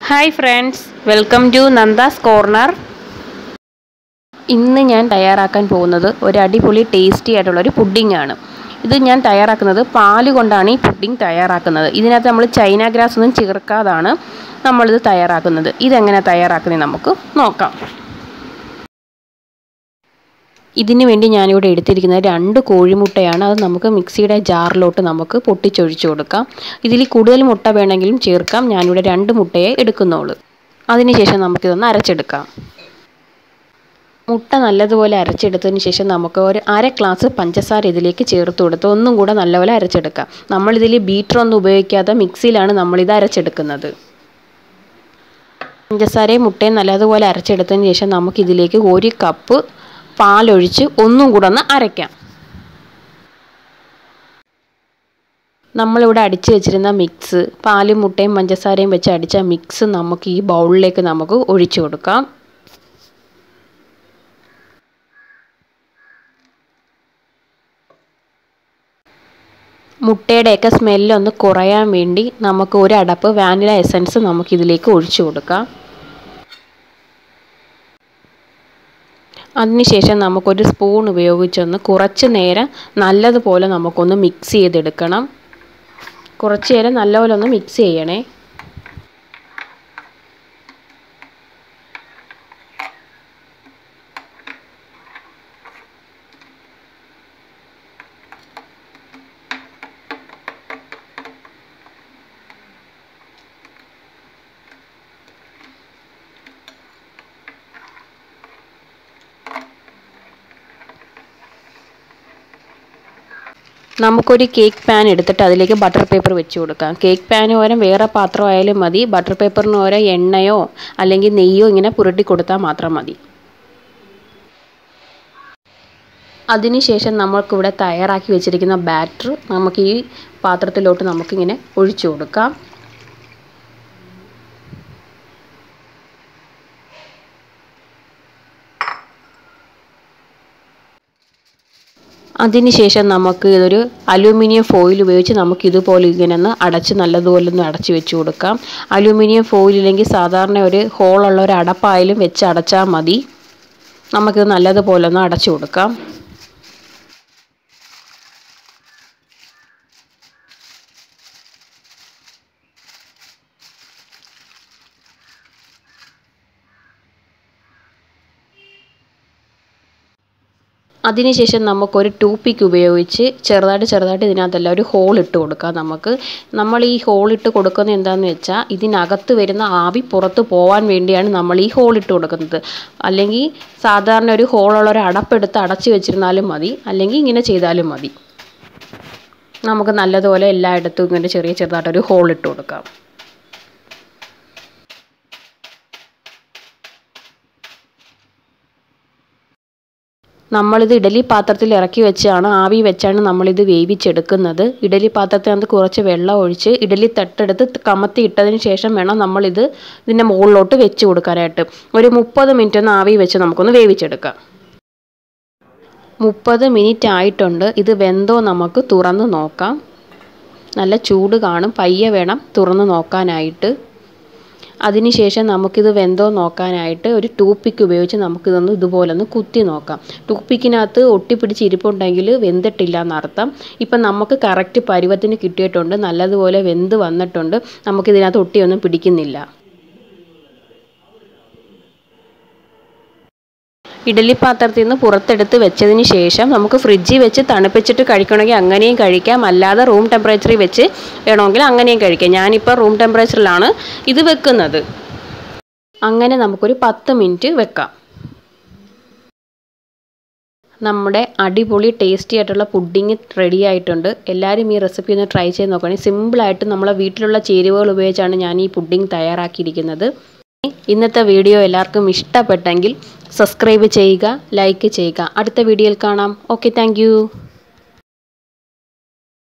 Hi friends, welcome to Nanda's corner. ഇന്ന് ഞാൻ തയ്യാറാക്കാൻ പോകുന്നത് ഒരു അടിപൊളി ടേസ്റ്റി ആയിട്ടുള്ള ഒരു പുഡിംഗ് ആണ്. ഇത് ഞാൻ തയ്യാറാക്കുന്നത് പാല് കൊണ്ടാണ് ഈ പുഡിംഗ് തയ്യാറാക്കുന്നത്. ഇതിനകത്ത് നമ്മൾ ചൈന ഗ്രാസ് ഒന്നും ചേർക്കാതാണ് നമ്മളിത് തയ്യാറാക്കുന്നത്. ഇതെങ്ങനെ തയ്യാറാക്കുന്നത് നമുക്ക് നോക്കാം. ഇതിനു വേണ്ടി ഞാനിവിടെ എടുത്തിരിക്കുന്നത് 2 കോഴിമുട്ടയാണ്. അത് നമുക്ക് മിക്സിയുടെ ജാറിലോട്ട് നമുക്ക് പൊട്ടിച്ചൊഴിച്ചു കൊടുക്കാം. ഇതിൽ കൂടുതൽ മുട്ട വേണമെങ്കിലും ചേർക്കാം. ഞാനിവിടെ 2 മുട്ടയെ എടുക്കുന്നുള്ളൂ. അതിനുശേഷം നമുക്കിതൊന്ന് അരച്ചെടുക്കാം. മുട്ട നല്ലതുപോലെ അരച്ചെടുത്തതിന് ശേഷം നമുക്ക് ഒരു 1/2 ഗ്ലാസ് പഞ്ചസാര ഇതിലേക്ക് ചേർത്ത് കൊടുത്ത് ഒന്നും കൂടെ നല്ലപോലെ അരച്ചെടുക്കാം. നമ്മളിതിൽ ബീറ്ററൊന്നും ഉപയോഗിക്കാതെ മിക്സിയിലാണ് നമ്മളിത് അരച്ചെടുക്കുന്നത്. പഞ്ചസാരയും മുട്ടയും നല്ലതുപോലെ അരച്ചെടുത്തതിന് ശേഷം നമുക്കിതിലേക്ക് 1 കപ്പ് പാലൊഴിച്ച് ഒന്നും കൂടെ ഒന്ന് അരയ്ക്കാം. നമ്മളിവിടെ അടിച്ച് വെച്ചിരുന്ന മിക്സ്, പാലും മുട്ടയും പഞ്ചസാരയും വെച്ച് അടിച്ച മിക്സ് നമുക്ക് ഈ ബൗളിലേക്ക് നമുക്ക് ഒഴിച്ചു കൊടുക്കാം. മുട്ടയുടെയൊക്കെ സ്മെല്ലൊന്ന് കുറയാൻ വേണ്ടി നമുക്ക് 1 അടപ്പ് വാനില എസൻസ് നമുക്കിതിലേക്ക് ഒഴിച്ചു കൊടുക്കാം. അതിനുശേഷം നമുക്കൊരു സ്പൂൺ ഉപയോഗിച്ചൊന്ന് കുറച്ച് നേരം നല്ലതുപോലെ നമുക്കൊന്ന് മിക്സ് ചെയ്തെടുക്കണം. കുറച്ച് നേരം നല്ലപോലെ ഒന്ന് മിക്സ് ചെയ്യണേ. നമുക്കൊരു കേക്ക് പാൻ എടുത്തിട്ട് അതിലേക്ക് ബട്ടർ പേപ്പർ വെച്ച് കൊടുക്കാം. കേക്ക് പാന് പകരം വേറെ പാത്രമായാലും മതി. ബട്ടർ പേപ്പറിന് പകരം എണ്ണയോ അല്ലെങ്കിൽ നെയ്യോ ഇങ്ങനെ പുരട്ടി കൊടുത്താൽ മാത്രം മതി. അതിനുശേഷം നമ്മൾക്കിവിടെ തയ്യാറാക്കി വെച്ചിരിക്കുന്ന ബാറ്റർ നമുക്ക് ഈ പാത്രത്തിലോട്ട് നമുക്കിങ്ങനെ ഒഴിച്ചു കൊടുക്കാം. അതിനുശേഷം നമുക്ക് ഇതൊരു അലൂമിനിയം ഫോയിൽ ഉപയോഗിച്ച് നമുക്കിതുപോലെ ഇങ്ങനെ ഒന്ന് അടച്ച് നല്ലതുപോലെ ഒന്ന് അടച്ച് വെച്ച് കൊടുക്കാം. അലൂമിനിയം ഫോയിൽ ഇല്ലെങ്കിൽ സാധാരണ ഒരു ഹോളുള്ള ഒരു അടപ്പായാലും വെച്ച് അടച്ചാൽ മതി. നമുക്കിത് നല്ലതുപോലെ ഒന്ന് അടച്ചു കൊടുക്കാം. അതിനുശേഷം നമുക്കൊരു ടൂപ്പിക്ക് ഉപയോഗിച്ച് ചെറുതായിട്ട് ഇതിനകത്തെല്ലാം ഒരു ഹോൾ ഇട്ട് കൊടുക്കാം. നമ്മൾ ഈ ഹോൾ ഇട്ട് കൊടുക്കുന്നത് എന്താണെന്ന് വെച്ചാൽ ഇതിനകത്ത് വരുന്ന ആവി പുറത്ത് പോകാൻ വേണ്ടിയാണ് നമ്മൾ ഈ ഹോൾ ഇട്ട് കൊടുക്കുന്നത്. അല്ലെങ്കിൽ സാധാരണ ഒരു ഹോളുള്ള ഒരു അടപ്പെടുത്ത് അടച്ച് വെച്ചിരുന്നാലും മതി, അല്ലെങ്കിൽ ഇങ്ങനെ ചെയ്താലും മതി. നമുക്ക് നല്ലതുപോലെ എല്ലായിടത്തും ഇങ്ങനെ ചെറുതായിട്ടൊരു ഹോൾ ഇട്ട് കൊടുക്കാം. നമ്മളിത് ഇഡലി പാത്രത്തിൽ ഇറക്കി വെച്ചാണ് ആവി വെച്ചാണ് നമ്മളിത് വേവിച്ചെടുക്കുന്നത്. ഇഡലി പാത്രത്തിനകത്ത് കുറച്ച് വെള്ളം ഒഴിച്ച് ഇഡലി തട്ടെടുത്ത് കമത്തി ഇട്ടതിന് ശേഷം വേണം നമ്മളിത് ഇതിൻ്റെ മുകളിലോട്ട് വെച്ച് കൊടുക്കാനായിട്ട്. ഒരു 30 മിനിറ്റ് ഒന്ന് ആവി വെച്ച് നമുക്കൊന്ന് വേവിച്ചെടുക്കാം. 30 മിനിറ്റ് ആയിട്ടുണ്ട്. ഇത് വെന്തോ നമുക്ക് തുറന്ന് നോക്കാം. നല്ല ചൂട് കാണും, പയ്യെ വേണം തുറന്ന് നോക്കാനായിട്ട്. അതിനുശേഷം നമുക്കിത് വെന്തോ നോക്കാനായിട്ട് ഒരു ടൂപ്പിക്ക് ഉപയോഗിച്ച് നമുക്കിതൊന്ന് ഇതുപോലെ ഒന്ന് കുത്തി നോക്കാം. ടൂപ്പിക്കിനകത്ത് ഒട്ടിപ്പിടിച്ച് ഇരിപ്പുണ്ടെങ്കിൽ വെന്തിട്ടില്ല എന്നർത്ഥം. ഇപ്പം നമുക്ക് കറക്റ്റ് പരുവത്തിന് കിട്ടിയിട്ടുണ്ട്, നല്ലതുപോലെ വെന്ത് വന്നിട്ടുണ്ട്. നമുക്കിതിനകത്ത് ഒട്ടിയൊന്നും പിടിക്കുന്നില്ല. ഇഡലി പാത്രത്തിൽ നിന്ന് പുറത്തെടുത്ത് വെച്ചതിന് ശേഷം നമുക്ക് ഫ്രിഡ്ജിൽ വെച്ച് തണുപ്പിച്ചിട്ട് കഴിക്കണമെങ്കിൽ അങ്ങനെയും കഴിക്കാം, അല്ലാതെ റൂം ടെമ്പറേച്ചറിൽ വെച്ച് വേണമെങ്കിൽ അങ്ങനെയും കഴിക്കാം. ഞാനിപ്പോൾ റൂം ടെമ്പറേച്ചറിലാണ് ഇത് വെക്കുന്നത്. അങ്ങനെ നമുക്കൊരു 10 മിനിറ്റ് വെക്കാം. നമ്മുടെ അടിപൊളി ടേസ്റ്റി ആയിട്ടുള്ള പുഡിംഗ് റെഡി ആയിട്ടുണ്ട്. എല്ലാവരും ഈ റെസിപ്പി ഒന്ന് ട്രൈ ചെയ്ത് നോക്കുകയാണെങ്കിൽ സിമ്പിളായിട്ട് നമ്മളെ വീട്ടിലുള്ള ചേരുവകൾ ഉപയോഗിച്ചാണ് ഞാൻ ഈ പുഡിംഗ് തയ്യാറാക്കിയിരിക്കുന്നത്. ഇന്നത്തെ വീഡിയോ എല്ലാവർക്കും ഇഷ്ടപ്പെട്ടെങ്കിൽ സബ്സ്ക്രൈബ് ചെയ്യുക, ലൈക്ക് ചെയ്യുക. അടുത്ത വീഡിയോയിൽ കാണാം. Okay, thank U.